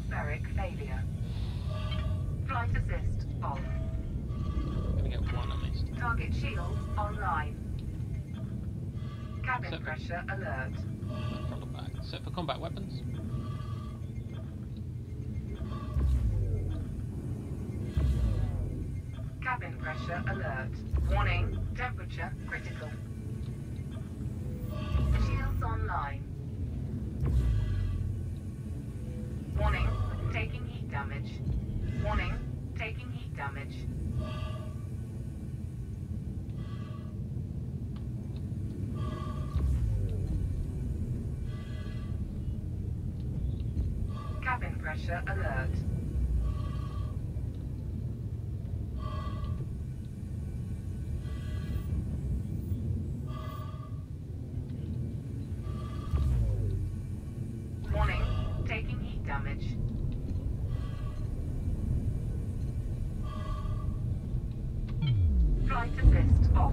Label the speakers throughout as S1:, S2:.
S1: atmospheric failure. Flight assist on.
S2: I'm gonna get one at least.
S1: Target shields online. Cabin pressure alert.
S2: Front or back. Set for combat weapons.
S1: Cabin pressure alert. Warning, temperature critical. Shields online. Warning, taking heat damage. Warning, taking heat damage. Cabin pressure alert. Warning, taking heat damage. Flight assist off.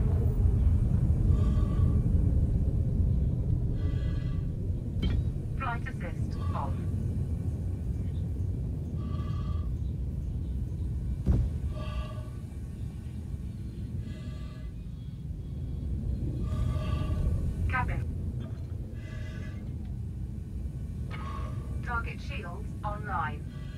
S1: Flight assist off. Cabin. Target shields online.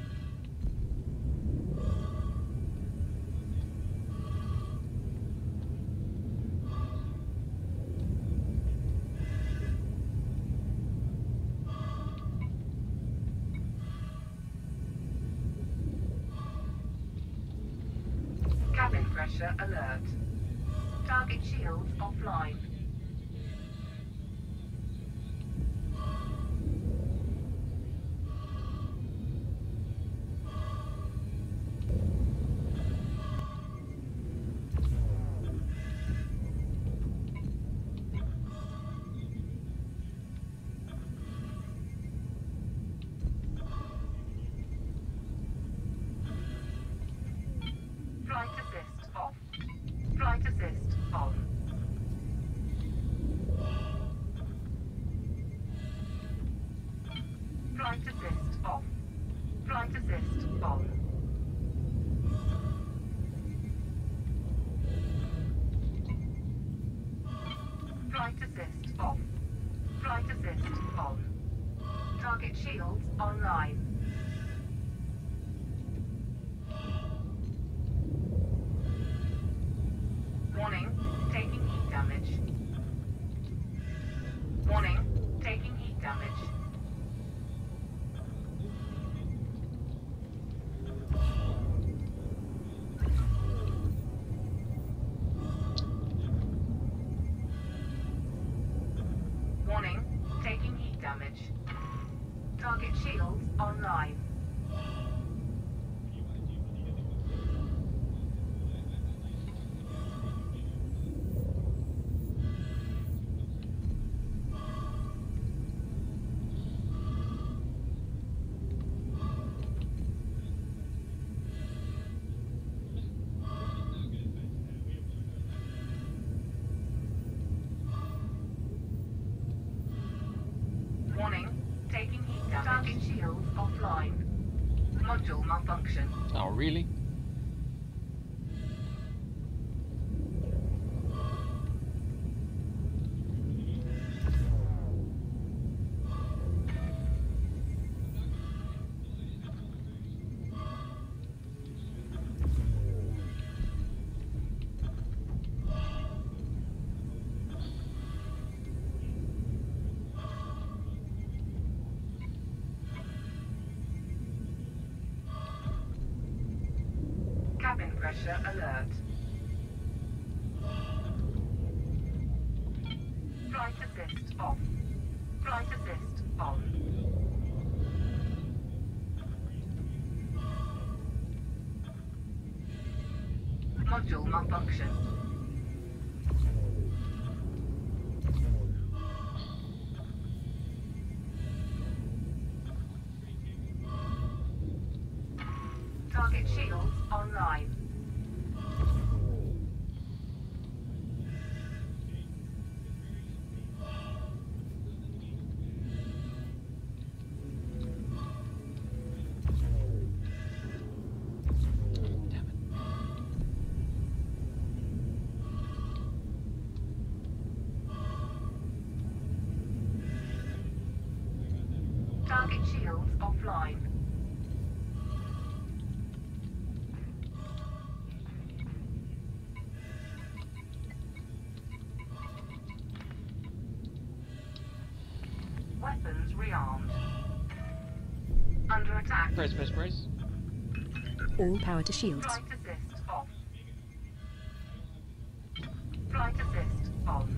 S1: Cabin pressure alert. Target shields offline. Flight assist off. Flight assist on. Flight assist off. Flight assist on. Flight assist off. Flight assist on. Target shields online. Warning, taking heat damage. Warning, taking heat damage. Warning, taking heat damage. Target shields online. Warning, taking heat damage. Target shields offline. Module malfunction.
S2: Oh, really?
S1: Cabin pressure alert. Flight assist off. Flight assist on. Module malfunction. Target shields online. shields offline. Weapons rearmed. Under attack.
S2: Brace, brace, brace.
S3: All power to shields.
S1: Flight assist off. Flight assist on.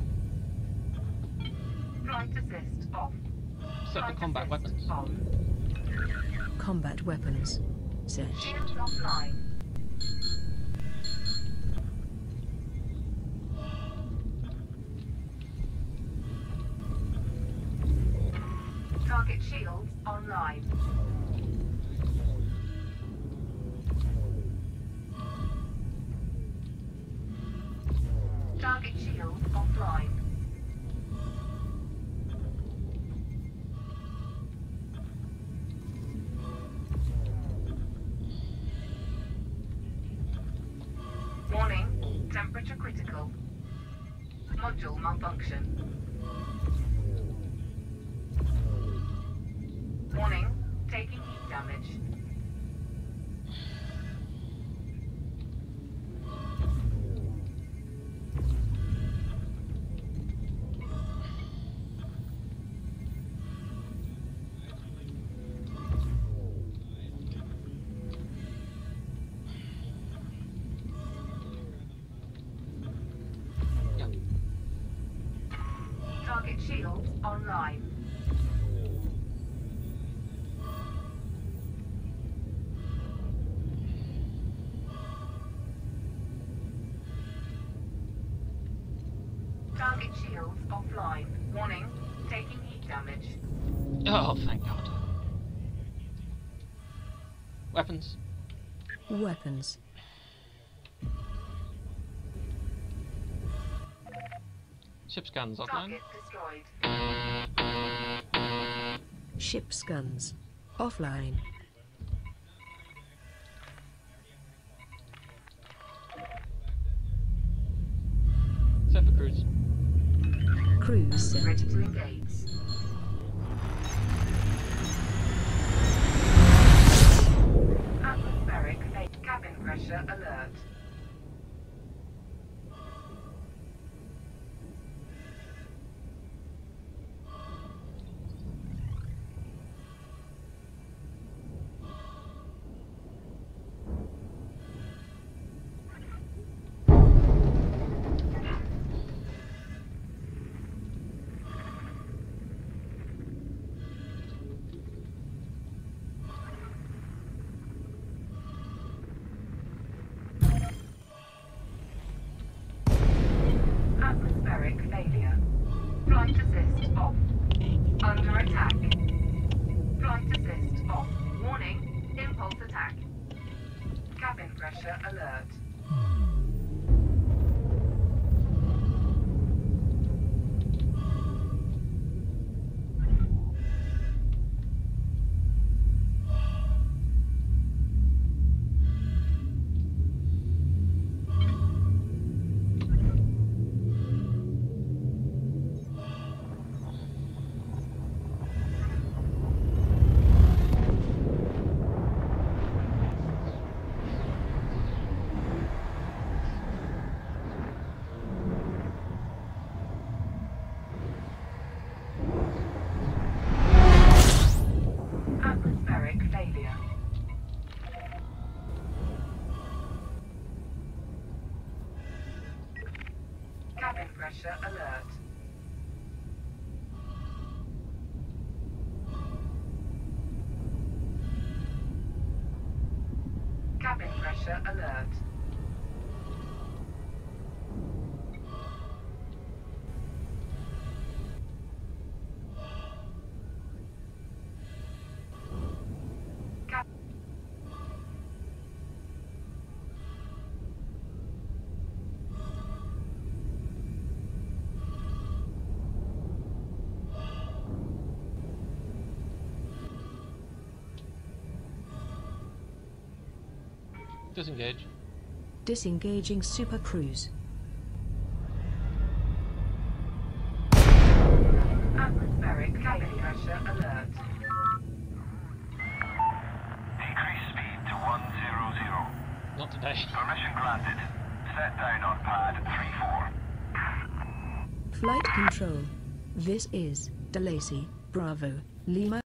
S1: Flight assist off.
S2: Set for combat
S1: assist
S2: weapons.
S1: on.
S3: Combat weapons. Set.
S1: Shields offline. Target shields online. Target shields offline. Warning, temperature critical. Module malfunction. Warning, taking heat damage.
S2: Yeah.
S1: Target shields online. Target shields offline. Warning, taking heat damage.
S2: Oh, thank God. Weapons.
S3: Weapons.
S2: Ship scans offline.
S1: Target destroyed.
S3: Ship's guns. Offline.
S2: Set for cruise.
S3: Cruise set.
S1: Ready to engage. Atmospheric cabin pressure alert. Atmospheric failure. Flight assist off. Under attack. Flight assist off. Warning, impulse attack. Cabin pressure alert. Atmospheric failure. Cabin pressure alert. Cabin pressure alert. Cap
S2: Disengage.
S3: Disengaging super cruise.
S1: Atmospheric cabin pressure alert.
S2: Not today.
S4: Permission granted. Set down on pad 3-4.
S3: Flight control. This is DeLacy, Bravo, Lima.